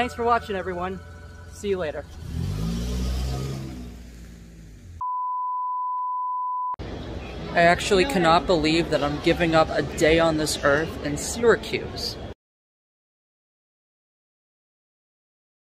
thanks for watching, everyone. See you later. I actually cannot believe that I'm giving up a day on this earth in Syracuse